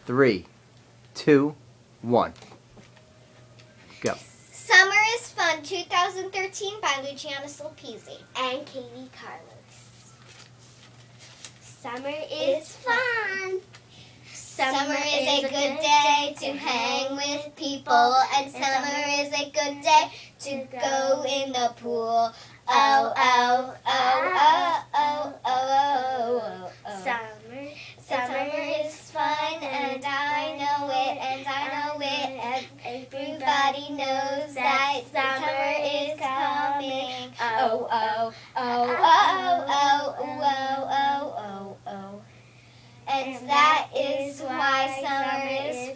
3, 2, 1. Go. Summer is Fun 2013 by Lucianna Katie and Katie Carlos. Summer is fun. Summer is a good day to hang with people, and summer is a good day to go in the pool. Oh, oh, oh, oh, oh, oh, oh, oh. Summer is fun, and I know it, and I know it. Everybody knows that summer is coming. Oh, oh, oh, oh, oh, oh, oh, oh, oh. And that is why summer is